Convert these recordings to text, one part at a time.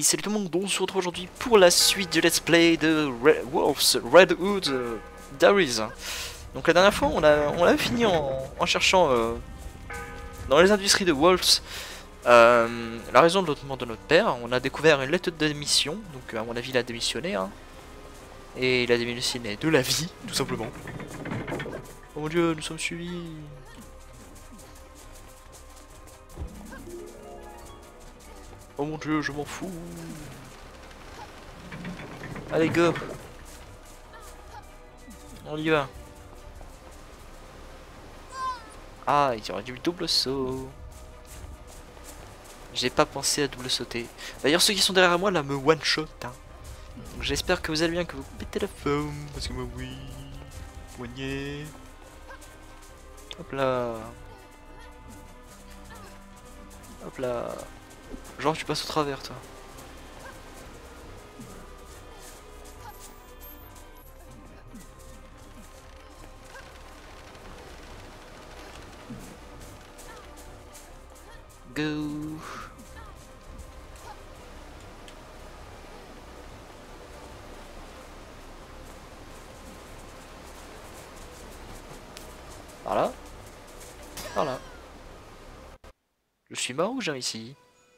Hey, salut tout le monde, on se retrouve aujourd'hui pour la suite du let's play de Red Hood Diaries. Donc la dernière fois on a fini en cherchant dans les industries de Wolves la raison de l'enlèvement de notre père. On a découvert une lettre de démission, donc à mon avis il a démissionné hein. Et il a démissionné de la vie, tout simplement. Oh mon dieu, nous sommes suivis. Oh mon dieu, je m'en fous. Allez go. On y va. Ah, il y aurait du double saut. J'ai pas pensé à double sauter. D'ailleurs, ceux qui sont derrière moi là me one shot. Hein. Donc j'espère que vous allez bien, que vous pétez la forme. Parce que moi, oui. Poignet. Hop là. Hop là. Genre, tu passes au travers, toi. Go. Par là. Par là. Je suis mort ou j'ai réussi?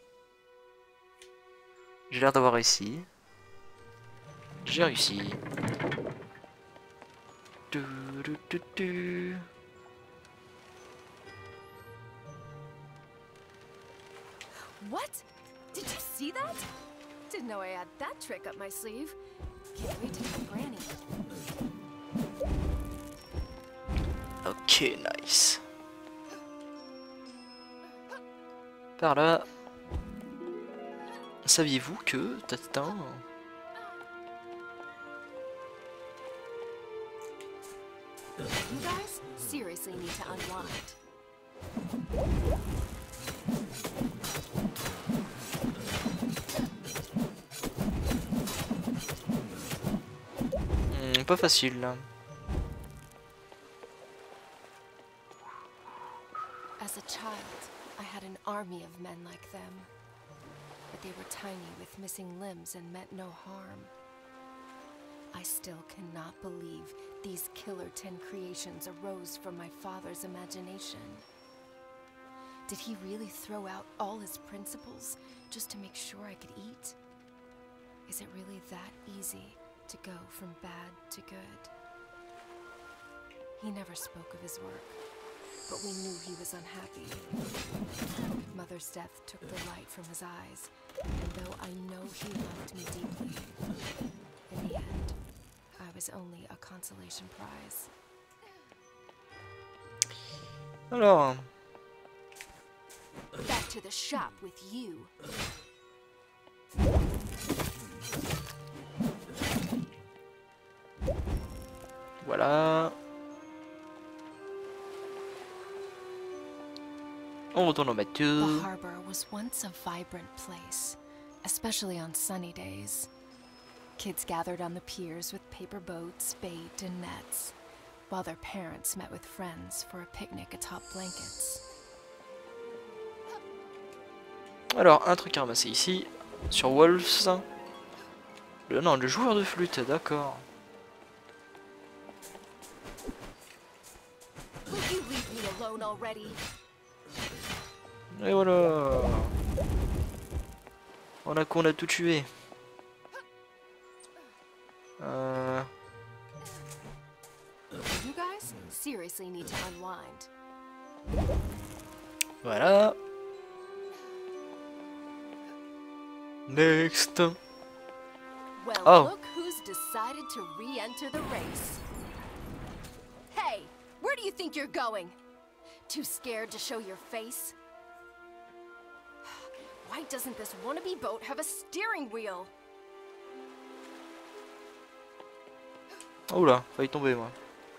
J'ai l'air d'avoir réussi. J'ai réussi. Du, du, du, du. What? Did you see that? Didn't know I had that trick up my sleeve. Can't wait to tell Granny. Ok, nice. Par là. Saviez-vous que Tatin... You guys seriously need to unwind. Pas facile là. As a child, I had an army of men like them. But they were tiny with missing limbs and meant no harm. I still cannot believe these Killer 10 creations arose from my father's imagination. Did he really throw out all his principles just to make sure I could eat? Is it really that easy to go from bad to good? He never spoke of his work, but we knew he was unhappy. Mother's death took the light from his eyes, and though I know he loved me deeply, in the end, I was only a consolation prize. Alors... Back to the shop with you. Voilà. On retourne au bateau. The harbor was once a vibrant place, especially on sunny days. Kids gathered on the piers with paper boats, bait, and nets, while their parents met with friends for a picnic atop blankets. Alors, un truc à ramasser ici, sur Wolves. Non, le joueur de flûte, d'accord. Will you leave me alone already? Et voilà. On a tout tué. You guys seriously need to unwind. Voilà. Next. Well, Oh. look who's decided to re-enter the race. Hey, where do you think you're going? Too scared to show your face? Why doesn't this wannabe boat have a steering wheel? Oula, failli tomber moi.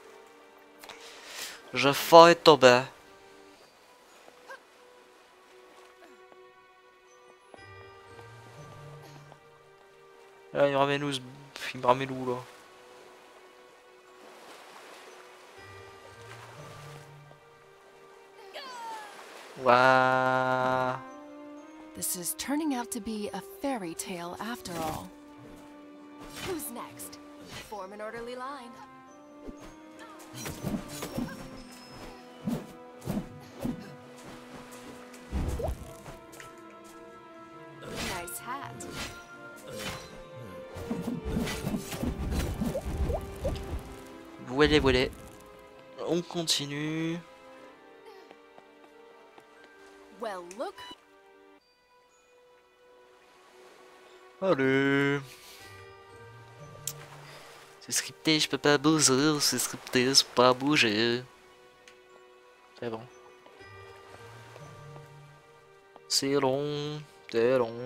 Je failli tomber. Là, il me ramène où il me ramène où là? Waouh. This is turning out to be a fairy tale after all. Who's next? Form an orderly line. Nice hat. Voilà, voilà. On continue. Well, look. Allez. C'est scripté, je peux pas bouger. C'est scripté, je peux pas bouger. C'est bon. C'est long. C'est long.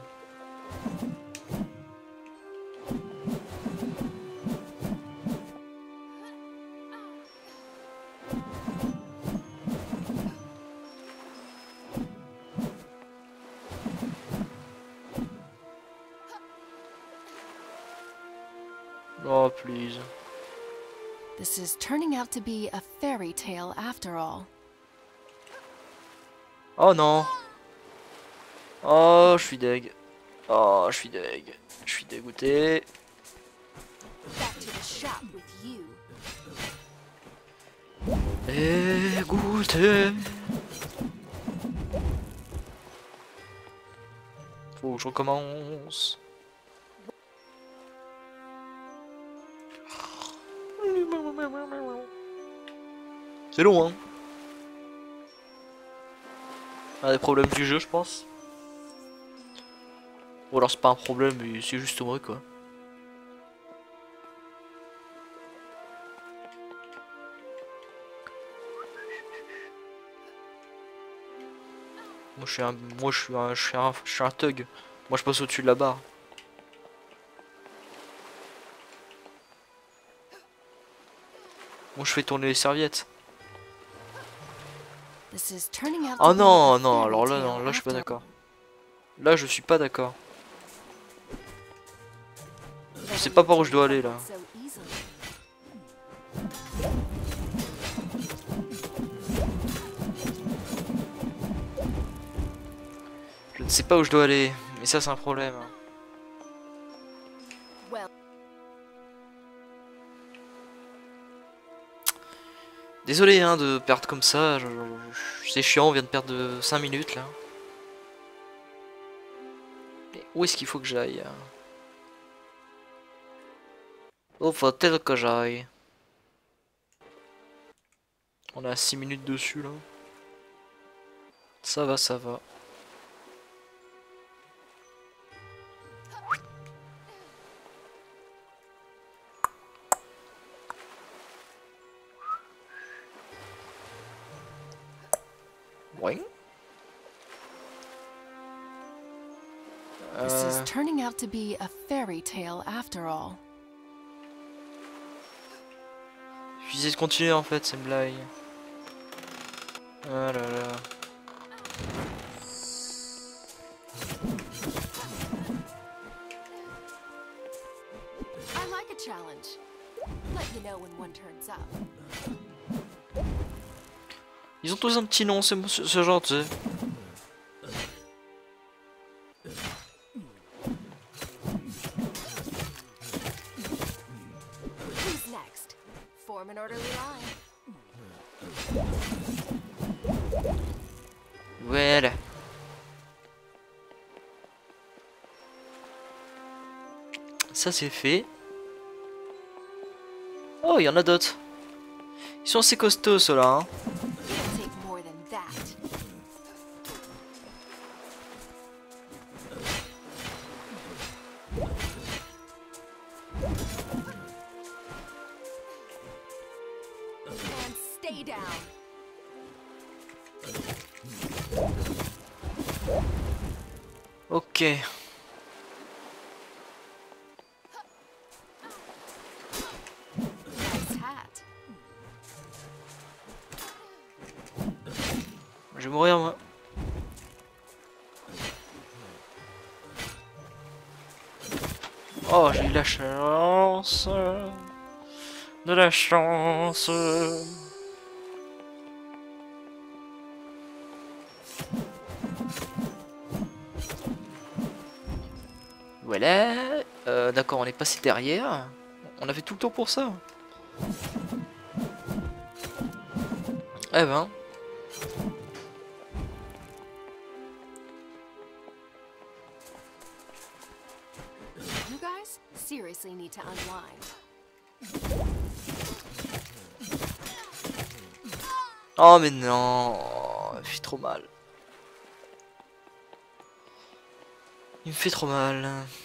Oh, please. This is turning out to be a fairy tale after all. Oh non. Oh, je suis deg. Oh, je suis deg. Je suis dégoûté. Back to the shop with you. Dégoûté. Faut que je recommence. C'est long, hein. Un des problèmes du jeu, je pense. Ou alors c'est pas un problème, mais c'est juste moi, quoi. Moi je suis un thug. Moi je passe au-dessus de la barre. Moi je fais tourner les serviettes. Oh non, non, alors là non, là je suis pas d'accord. Là je suis pas d'accord. Je sais pas par où je dois aller là. Je ne sais pas où je dois aller, mais ça c'est un problème. Désolé hein, de perdre comme ça, c'est chiant, on vient de perdre de 5 minutes là. Mais où est-ce qu'il faut que j'aille? Où faut-il que j'aille? On a 6 minutes dessus là. Ça va, ça va. Ouais. This is turning out to be a fairy tale after all. Je vais essayer de continuer en fait, c'est une blague. Ah là là. I like a challenge. Let you know when one turns up. Ils ont tous un petit nom, ce genre, tu sais. Who's next? Form an orderly line. Voilà. Ça c'est fait. Oh, il y en a d'autres. Ils sont assez costauds ceux-là. Hein. Ok. Je vais mourir moi. Oh, j'ai eu la chance. De la chance. Voilà. D'accord, on est passé derrière. On a fait tout le tour pour ça. Eh ben. You guys seriously need to unwind. Oh mais non, il me fait trop mal. Il me fait trop mal.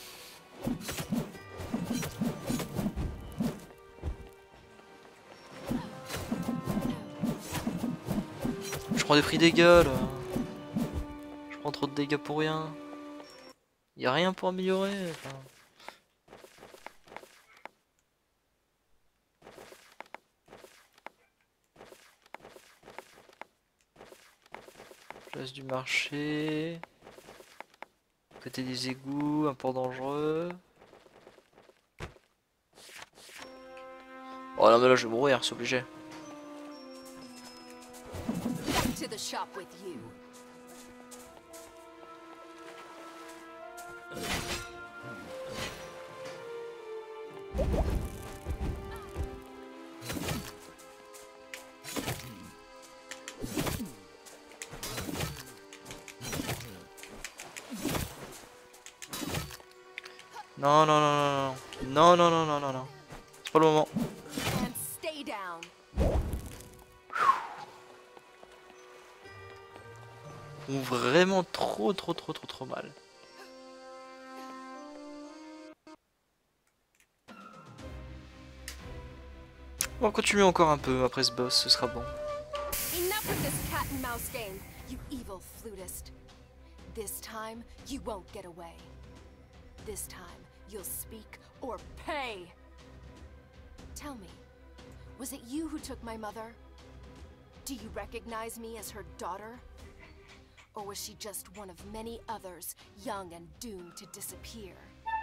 Je prends des prix dégâts là. Je prends trop de dégâts pour rien. Y a rien pour améliorer. Enfin. Place du marché. Côté des égouts, un port dangereux. Oh non mais là je vais mourir, c'est obligé. Back to the shop with you. Non non non non non non non non non non. C'est pas le moment. And stay down. Ou vraiment trop mal. On va continuer encore un peu après ce boss, ce sera bon. Enough of this cat and mouse game, you evil flutist. This time, you won't get away. This time, you'll speak or pay. Tell me, was it you who took my mother? Do you recognize me as her daughter? Or was she just one of many others, young and doomed to disappear?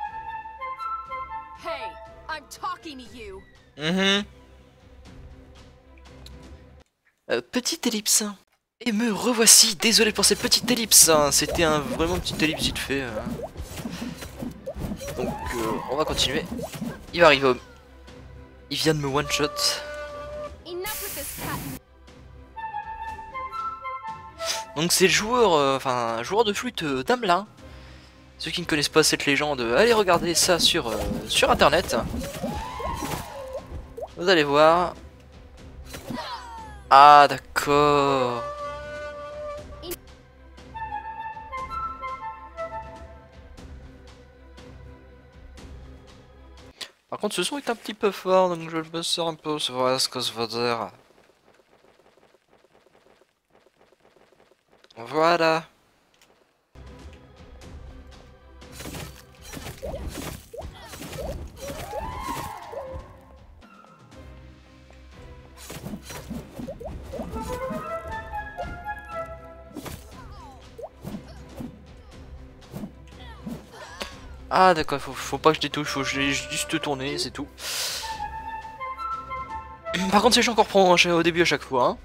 Hey, I'm talking to you! Petite ellipse. Et me revoici, désolé pour cette petite ellipse, hein. C'était vraiment une petite ellipse vite fait. Donc on va continuer. Il va arriver au... Il vient de me one shot. Donc c'est le joueur, joueur de flûte d'Amelin. Ceux qui ne connaissent pas cette légende, allez regarder ça sur internet. Vous allez voir. Ah d'accord. Par contre ce son est un petit peu fort, donc je vais le baisser un peu, c'est vrai ce que ça veut dire. Voilà. Ah d'accord, faut pas que je détouche, faut que je juste tourner, c'est tout. Par contre c'est chiant qu'on reprend au début à chaque fois. Hein.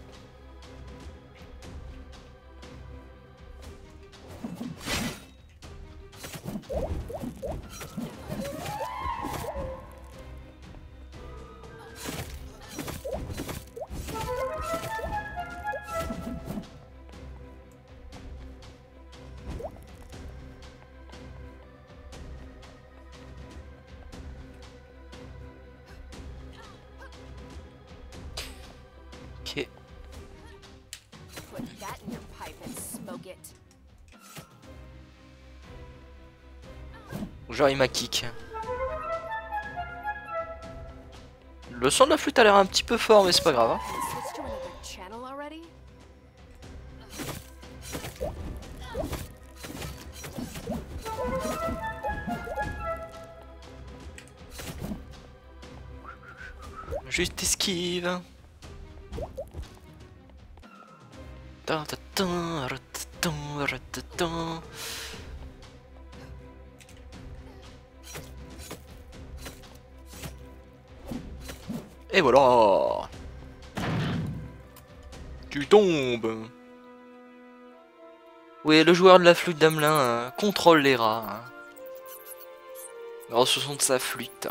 Ok. Put that in your pipe and smoke it. Genre il m'a kick. Le son de la flûte a l'air un petit peu fort mais c'est pas grave. Hein. Switch to another channel already? Juste esquive. Et voilà. Tu tombes. Oui, le joueur de la flûte d'Amelin contrôle les rats. Hein. Alors ce son de sa flûte.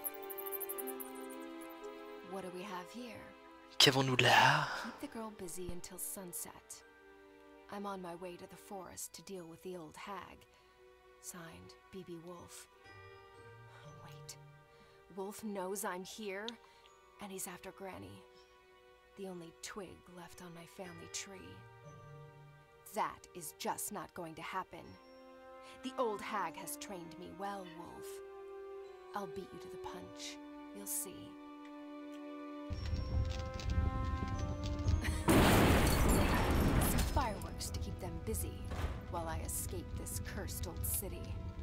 What do we have here? Qu'avons-nous là? Keep the girl busy until sunset. I'm on my way to the forest to deal with the old hag. Signed, B.B. Wolf. Wait. Wolf knows I'm here, and he's after Granny. The only twig left on my family tree. That is just not going to happen. The old hag has trained me well, Wolf. I'll beat you to the punch. You'll see. Some fireworks to keep them busy while I escape this cursed old city.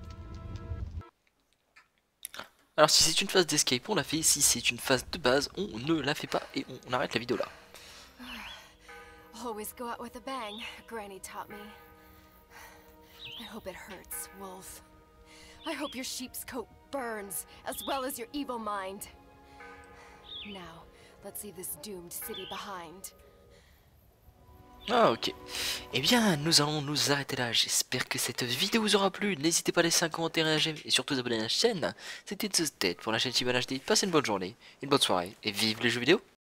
Alors si c'est une phase d'escape, on la fait. Si c'est une phase de base, on ne la fait pas et on arrête la vidéo là. Always go out with a bang, Granny taught me. I hope it hurts, Wolf. I hope your sheep's coat burns, as well as your evil mind. Now, let's leave this doomed city behind. Ah ok. Eh bien nous allons nous arrêter là. J'espère que cette vidéo vous aura plu. N'hésitez pas à laisser un commentaire et j'aime et surtout vous abonner à la chaîne. C'était TheState pour la chaîne Chiban HD. Passez une bonne journée, une bonne soirée et vive les jeux vidéo.